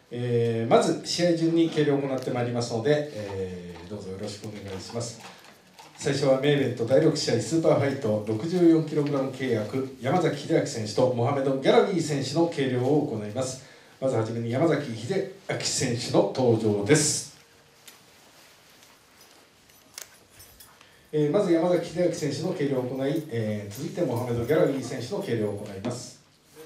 まず試合順に計量を行ってまいりますので、どうぞよろしくお願いします。最初はメイベント第6試合スーパーファイト 64kg 契約山崎秀明選手とモハメド・ギャラビー選手の計量を行います。まずはじめに山崎秀明選手の登場です。まず山崎秀明選手の計量を行い、続いてモハメド・ギャラビー選手の計量を行います。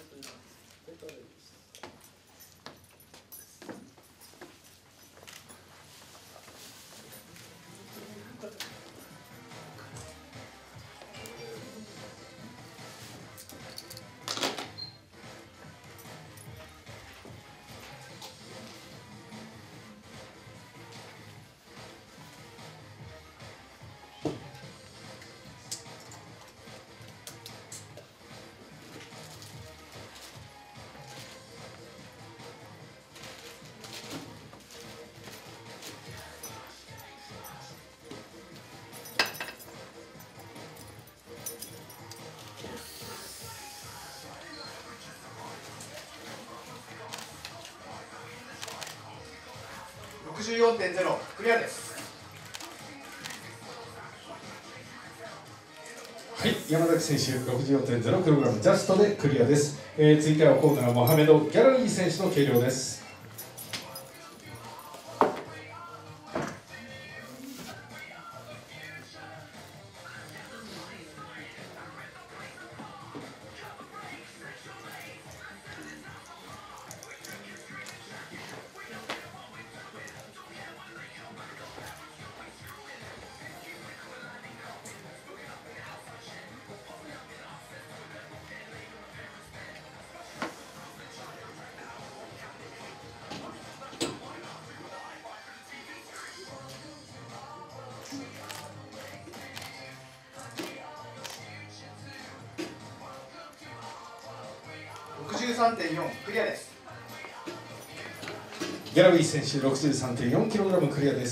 64.0 クリアです。 はい、山崎選手 64.0kg ジャストでクリアです。続いてはコーナーモハメド・ギャラリー選手の計量です。 63.4 クリアです。 ギャラビー選手 63.4kg クリアです。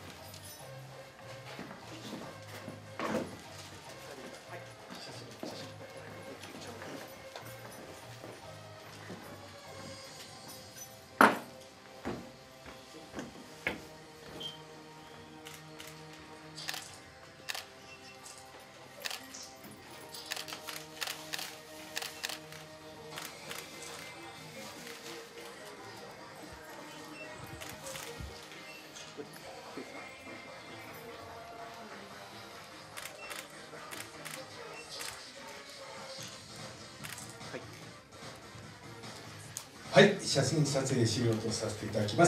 はい、写真撮影終了とさせていただきます。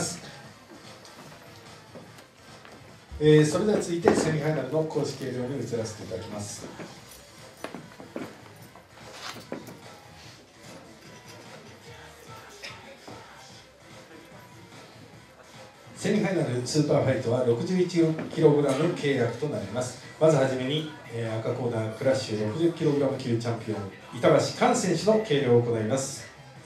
それでは続いてセミファイナルの公式計量に移らせていただきます。セミファイナルスーパーファイトは 61kg 契約となります。まずはじめに、赤コーナークラッシュ 60kg 級チャンピオン板橋寛選手の計量を行います。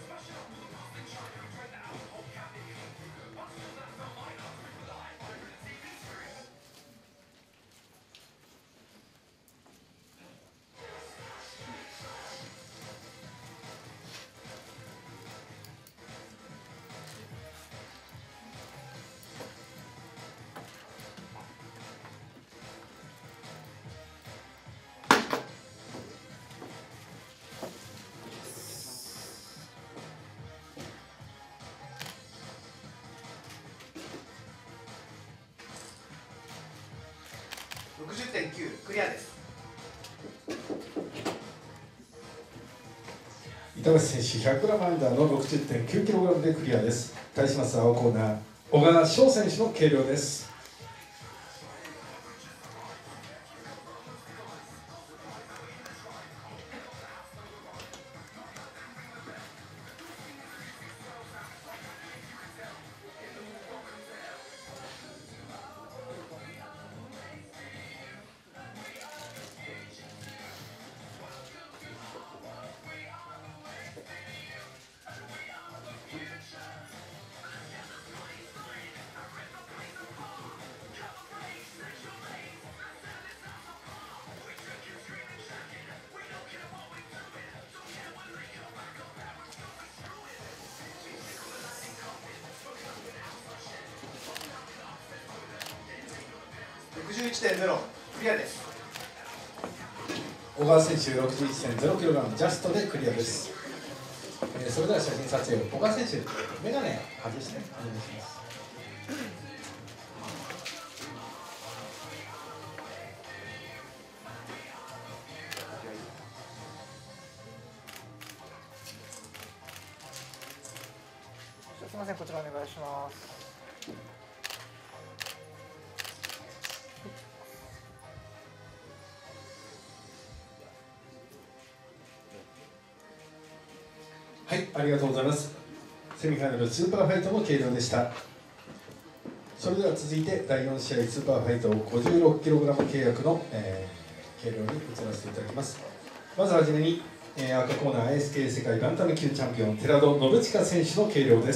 60.9 クリアです。 板橋選手 100g アンダーの 60.9kg でクリアです。対します青コーナー小川翔選手の計量です。 61.0クリアです。 小川選手 61.0kg ジャストでクリアです。それでは写真撮影を小川選手メガネ外してお願いします。 すみません、こちらお願いします。 はい、ありがとうございます。セミファイナルスーパーファイトの計量でした。それでは続いて第4試合スーパーファイト 56kg 契約の、計量に移らせていただきます。まずはじめに、赤コーナー ASK 世界バンタム級チャンピオン寺戸信親選手の計量です。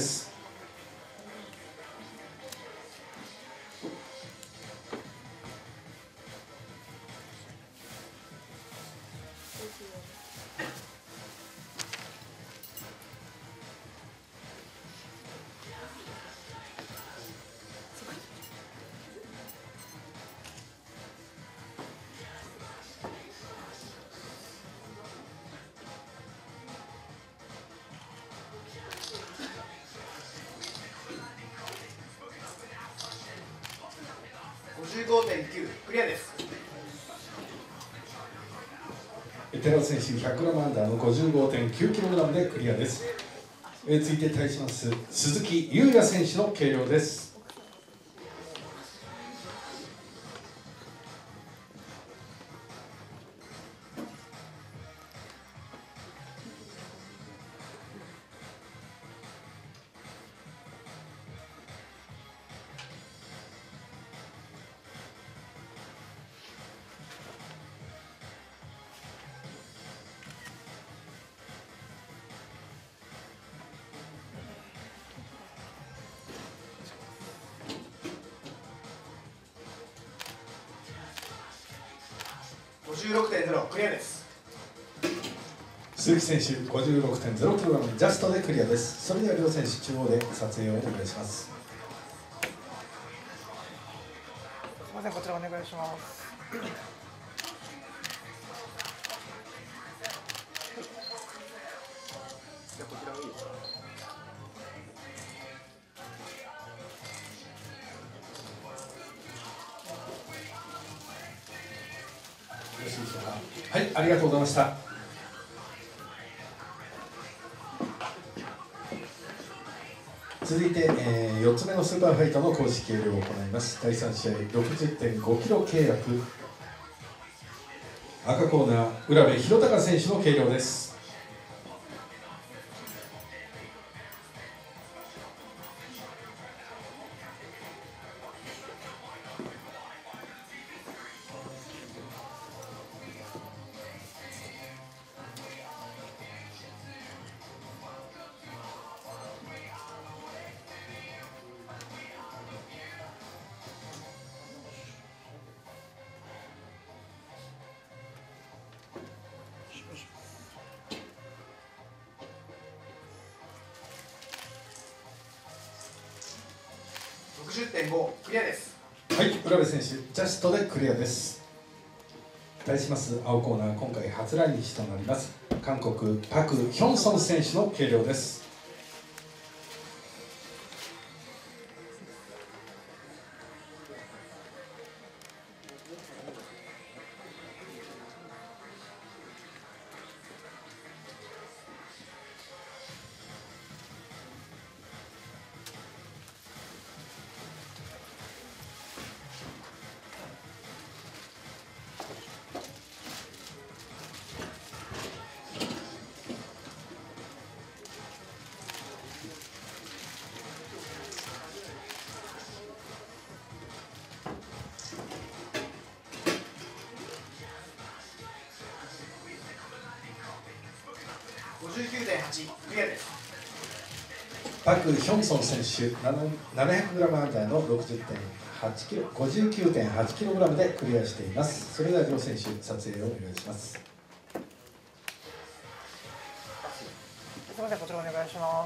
55.9クリアです。 寺戸選手 100g アンダーの 55.9kg でクリアです。続いて対します鈴木優也選手の計量です。 56.0クリアです。 鈴木選手 56.0kg ジャストでクリアです。それでは両選手中央で撮影をお願いします。 すみません、こちらお願いします。じゃあこちらもいいですか。 よろしいでしょうか。はい、ありがとうございました。続いて、4つ目のスーパーファイトの公式計量を行います。第3試合 60.5kg 契約赤コーナー浦部弘隆選手の計量です。 60.5クリアです。 はい、浦部選手ジャストでクリアです。対します青コーナー今回初来日となります韓国パク・ヒョンソン選手の計量です。 59.8クリアです。 パク・ヒョンソン選手 700g アンダーの 60.8kg 59.8kg でクリアしています。それでは両選手撮影をお願いします。 すみません、こちらお願いします。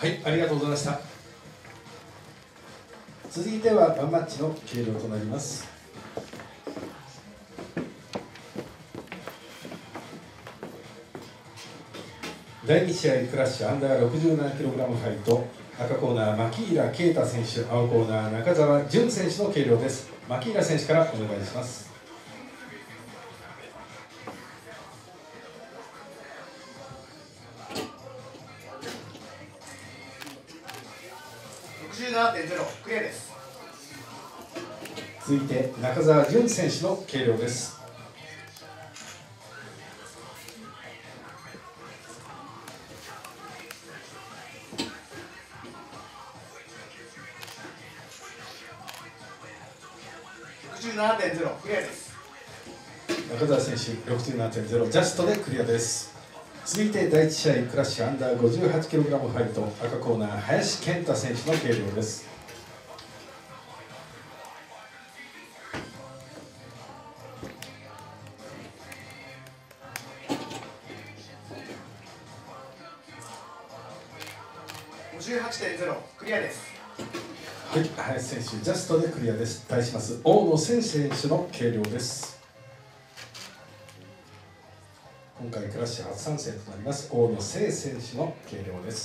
はい、ありがとうございました。続いてはワンマッチの計量となります。第2試合クラッシュアンダー 67kg ファイト、赤コーナー牧平啓太選手、青コーナー中澤潤選手の計量です。牧平選手からお願いします。 67.0 クリアです。 続いて中澤潤選手の計量です。 67.0 クリアです。 中澤選手 67.0 ジャストでクリアです。続いて第1試合クラッシュアンダー 58kg ファイト、赤コーナー林健太選手の計量です。 58.0 クリアです。 はい、林選手ジャストでクリアです。対します大野選手の計量です。今回クラッシュ初参戦となります大野選手の計量です。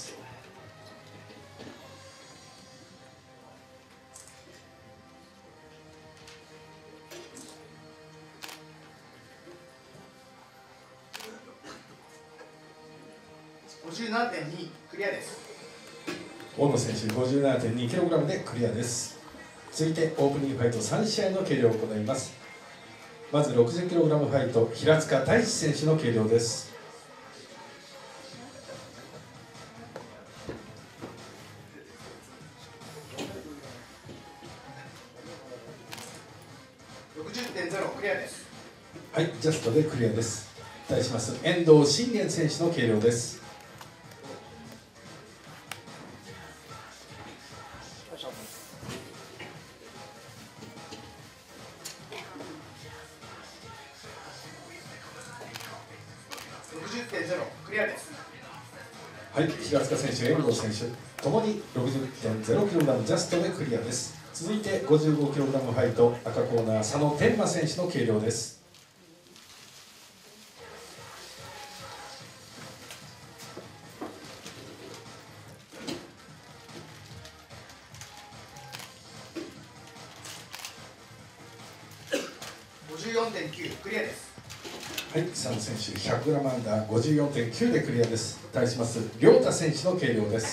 57.2 クリアです。 大野選手 57.2kg でクリアです。続いてオープニングファイト3試合の計量を行います。まず 60kg ファイト、平塚大志選手の計量です。 60.0 クリアです。 はい、ジャストでクリアです。対します遠藤信玄選手の計量です。 60.0 クリアです。 はい、平塚選手、遠藤選手ともに 60.0kg ジャストでクリアです。続いて 55kg ファイト、赤コーナー佐野天馬選手の計量です。 54.9 クリアです。 はい、佐野選手 100g アンダー 54.9 でクリアです。対します亮太選手の計量です。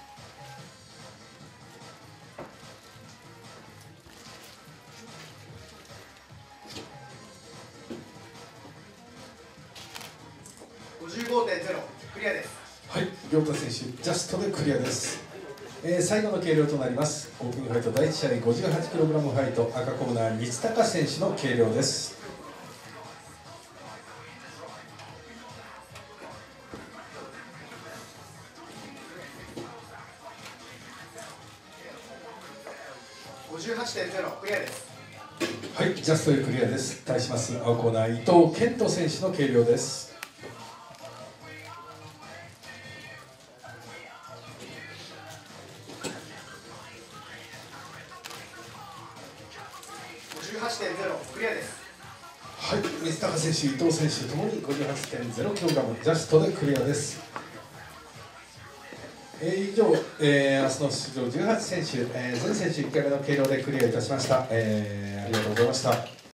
55.0 クリアです。 はい、亮太選手ジャストでクリアです。最後の計量となります。オープニングファイト第1試合 58kg ファイト、赤コーナー光高選手の計量です。 58.0 クリアです。 はい、ジャストでクリアです。対します青コーナー伊藤健人選手の計量です。 58.0 クリアです。 はい、水高選手、伊藤選手ともに 58.0kg ジャストでクリアです。以上、明日の出場18選手、全選手1回目の計量でクリアいたしました。ありがとうございました。